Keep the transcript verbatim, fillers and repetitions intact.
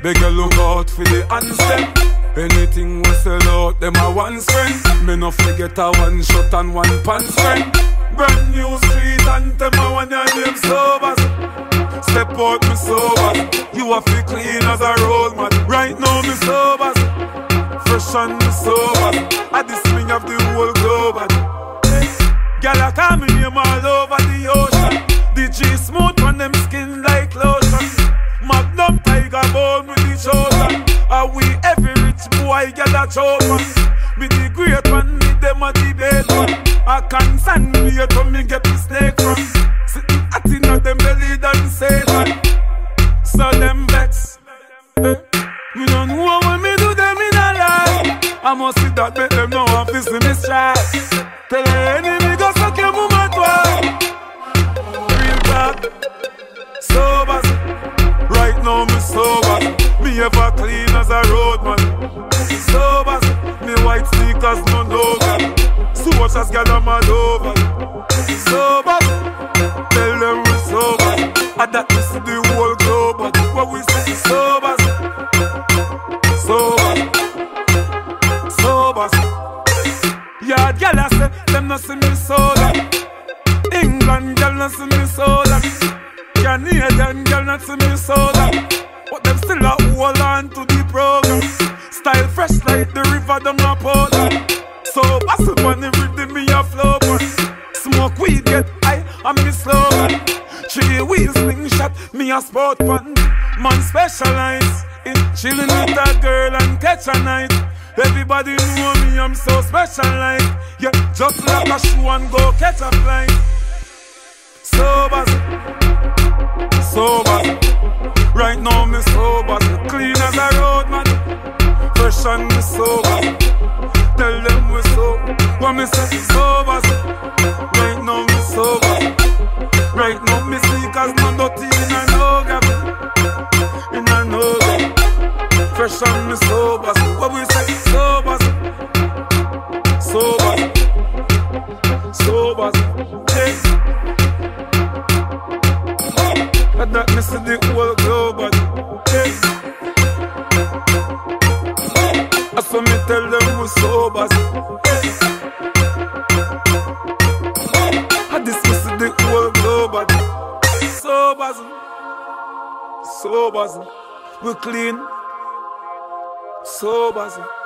Beg you look out for the handstand. Anything we sell out, them a one spend. Me no forget a one shot and one pan spend. Brand new street and them a one your name sobers. Step out me sobers. You a fi clean as a road man. Right now me sobers. Fresh and me sobers. At this me have the whole globe. Girl I call me name all over the ocean. The G smooth on them skin like lotion. Magnum tiger bone with the chosen. Are we every rich boy get a chosen? Me the great one, me them a debate one. I can't stand me to me get the snake from. Sitting at in them belly than Satan. So them vex. Eh? Me don't know what me do them in a lie. I must see that make them know I'm facing me strike. Tell the enemy go suck your mama twice. Real talk. Sobers. Right now me sober. Me ever clean as a road man. Sobers. Me white sneakers no logo. So much as girl I'm mad over. Sobers. Tell them we sober. And that is the whole globe. But what we say sobers. Sobers. Sobers. Yeah, girl I say them no see me soda. England girl no see me soda. Canadian girl not see me soda. But them still a hold on to the program. Style fresh like the river down a powder. So Bazzel on the rhythm me a flow man. Smoke weed get high and me slogan. Three wheels slingshot me a sport man. Man specialize in chilling with a girl and catch a night. Everybody know me I'm so special like. Yeah, just like a shoe and go catch a flight. Sobers. Sober, right now me sober. Clean as a road man. Fresh and me sober. Tell them we sober. What me say sober. Right now me sober. Right now me sneakers no dirty in a no gap. In a no gap. Fresh and me sober. What we say sober. Sober. Sober. Hey. And that me see the whole globe. Hey. I saw me tell them we sobers. Hey. And this me see the whole globe. Sobers. Sobers. We clean. Sobers.